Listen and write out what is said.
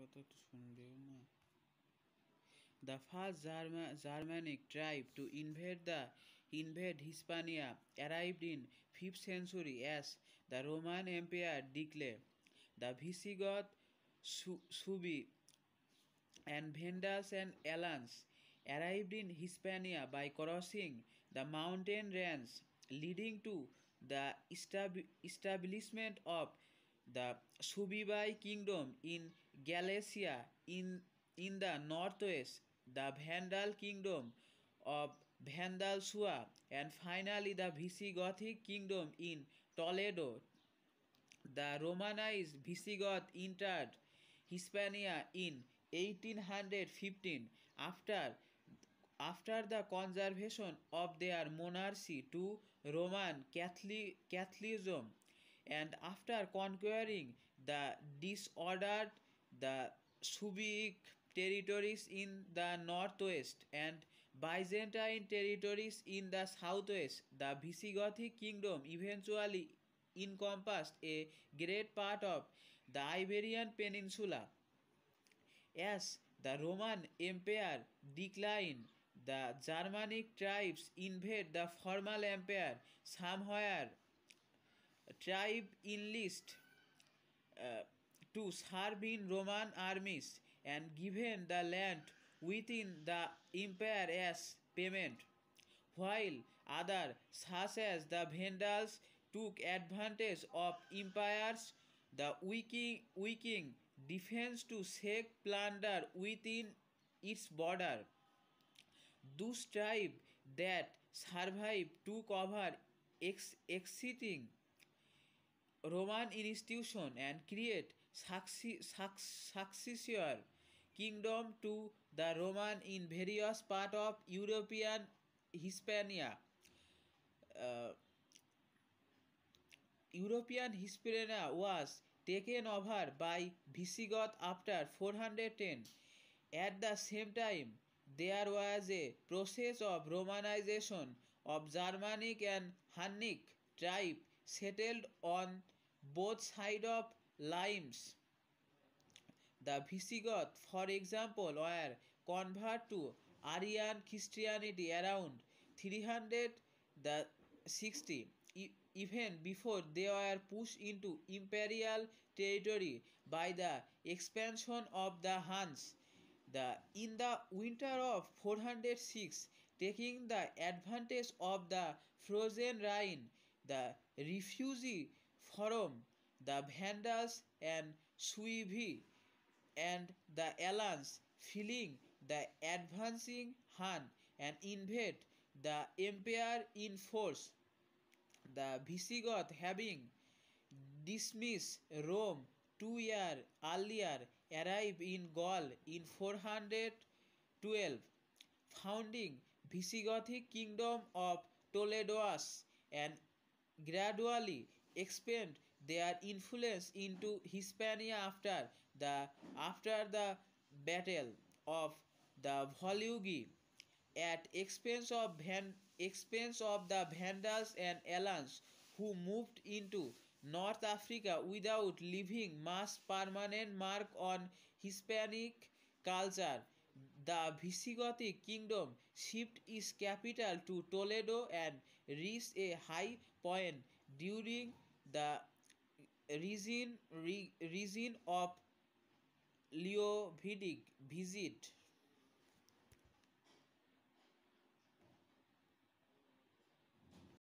The first Germanic tribe to invade Hispania arrived in 5th century as the Roman Empire declared. The Visigoth, Suebi, and Vandals and Alans arrived in Hispania by crossing the mountain range, leading to the establishment of the Suebi kingdom in Galicia in the northwest, the Vandal kingdom of Vandalsua, and finally the Visigothic kingdom in Toledo. The Romanized Visigoth entered Hispania in 1815 after the conversion of their monarchy to Roman Catholicism, and after conquering the disordered the Suebic territories in the northwest and Byzantine territories in the southwest, the Visigothic kingdom eventually encompassed a great part of the Iberian Peninsula. As the Roman Empire declined, the Germanic tribes invade the former empire. Somewhere tribe enlist to serve in Roman armies and given the land within the empire as payment, while others, such as the Vandals, took advantage of empire's the weakening defense to seek plunder within its border. Those tribes that survived took over exiting Roman institution and create successor kingdom to the Roman in various parts of European Hispania. European Hispania was taken over by Visigoth after 410. At the same time, there was a process of Romanization of Germanic and Hunnic tribes settled on both sides of limes. The Visigoths, for example, were converted to Arian Christianity around 360, even before they were pushed into imperial territory by the expansion of the Huns. In the winter of 406, taking the advantage of the frozen Rhine, the refugee from the Vandals and Suevi and the Alans, feeling the advancing Hun, and invade the empire in force. The Visigoths, having dismissed Rome 2 years earlier, arrived in Gaul in 412, founding Visigothic kingdom of Toledo's, and gradually expand their influence into Hispania after the Battle of the Vosges, at expense of the Vandals and Alans, who moved into North Africa without leaving much permanent mark on Hispanic culture. The Visigothic kingdom shifted its capital to Toledo and reached a high point during the reign of Leovidic visit.